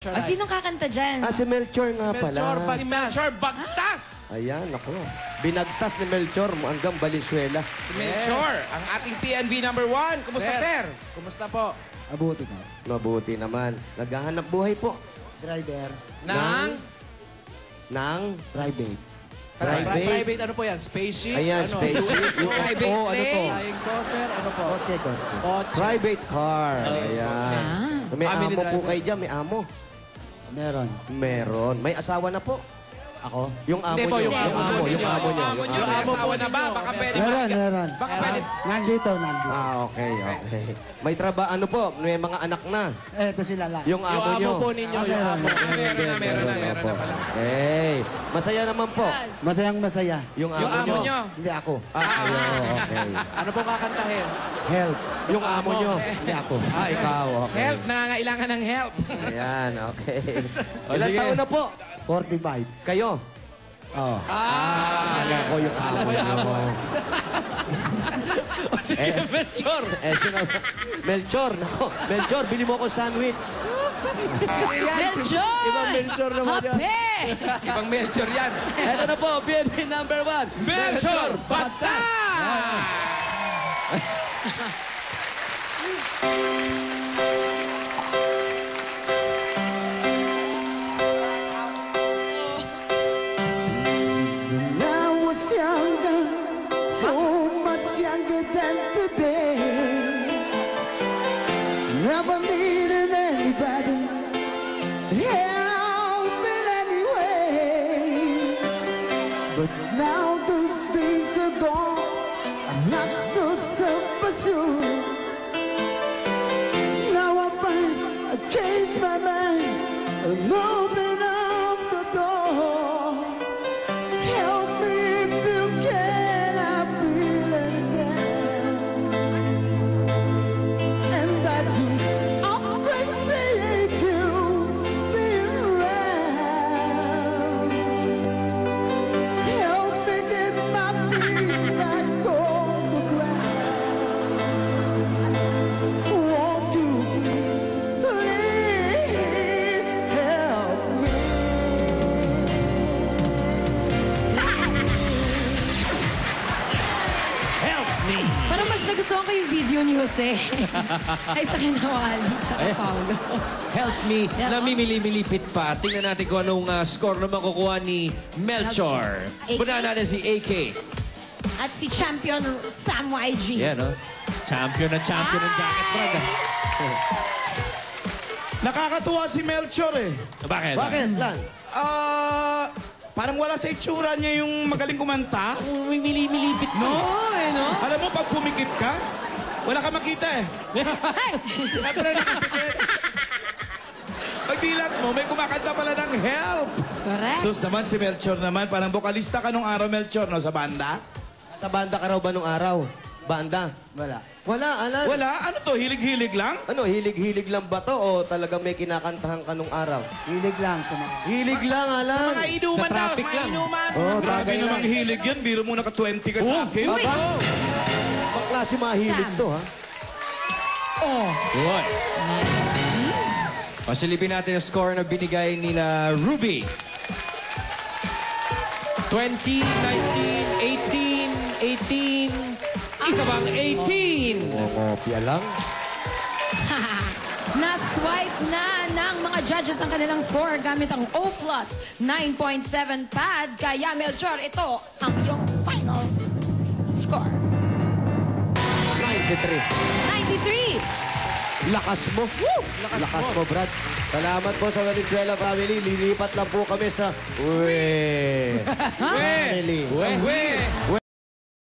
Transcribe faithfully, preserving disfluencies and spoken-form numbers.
Melchor. Ah, sinong kakanta dyan? Ah, si Melchor nga pala. Melchor, si Melchor Bagtas. Ayan, ako. Binagtas ni Melchor hanggang Valenzuela. Si Melchor, ang ating P N B number one. Kumusta, sir? Kumusta po? Abuti ka. Mabuti naman. Naghahanap buhay po. Driver. Nang? Nang? Private. Private. Pri- Private ano po yan? Spaceship? Ayan, ano? spaceship. Yung Private oh, ano to? plane. Flying saucer? Ano po? Kotse, kotse. Kotse. Private car. Ayan. May Family amo po driver. kayo dyan. May amo. Meron. Meron. May asawa na po. Ako? Yung amo Hindi po, nyo. yung Yung amo amo. ninyo. Yung amo nyo. Amo nyo, Yung may amo. asawa na ba? Baka pwede. Meron, meron. Baka pwede. Nandito, nandito. Ah, okay, okay. May trabaho, ano po? May mga anak na. Eto sila lang. Yung Yung amo amo nyo. po ninyo. Yung meron. amo. Ah, meron na, meron na, meron na pala. Okay. Masaya naman po. Masayang masaya. Yung amo, Yung amo nyo. nyo. Hindi ako. Ah, kayo. Okay. Ano po kakantahin? Help. Yung amo nyo. Hindi ako. Ah, ikaw. Okay. Help, nangangailangan ng help. Ayan, okay. O, Ilang sige. taon na po? forty-five. Kayo? Oo. Ah, ako yung amo nyo. Sige, Melchor. Eh, sino? Melchor, nako. Melchor, bili mo ako sandwich. Melchor! Ibang Melchor naman yan. Hape! Ibang Melchor yan. Ito na po, B N B number one. Melchor Bagtas! When I was younger, so much younger than today, never needed anybody help in any way. But now those days are gone, I'm not so self-assured. Now I find I changed my mind and open up the door. Help me if you can, I'm feeling down. And I do appreciate you being around. Help me get my feet back on the ground. Won't you please help me? Parang mas nagustuhan ko yung video ni Jose. Ay sa kinawali, tsaka Paolo. Help me, Yan, oh. namimili-milipit pa. Tingnan natin kung anong uh, score na makukuha ni Melchor. A K. Punahan natin si A K. At si champion Sam Y G. Yan, oh. Champion na champion ng jacket brand. ah. Nakakatuwa si Melchor eh. Bakit? Bakit, Lan? Ah, parang wala sa itsura niya yung magaling kumanta. Namimili-milipit No? Oo, eh, no? Alam mo, pag pumikit ka, wala ka makita eh. Pag dilat mo, may kumakanta pala ng help. Correct. Sus naman si Melchor naman, parang vokalista ka nung araw, Melchor, no, sa banda? Sa banda ka raw ba nung araw? Banda? Wala. Wala, Alan. Wala, ano to, hilig-hilig lang? Ano, hilig-hilig lang ba to o talagang may kinakantahan ka nung araw? Hilig lang sa mga... Hilig lang, Alan. Mga inuman Sa daw, traffic mga lang. inuman. Oh, Grabe bagay namang lang. hilig yan, biro mo naka twenty ka sa akin. Aba, ibang klase mga hilig Sam. to, ha? Oh. Yun. Pasilipin natin ang score na binigay nila Ruby. twenty, nineteen, eighteen, eighteen, isa bang eighteen? Ngopya lang. Na-swipe na ng mga judges ang kanilang score gamit ang O plus nine point seven pad. Kaya Melchor, ito ang iyong final score. ninety-three. ninety-three. Lakas mo. Lakas, Lakas mo. Brad. Salamat po sa Valenzuela family. Lilipat lang po kami sa Uwe. Family. Uwe.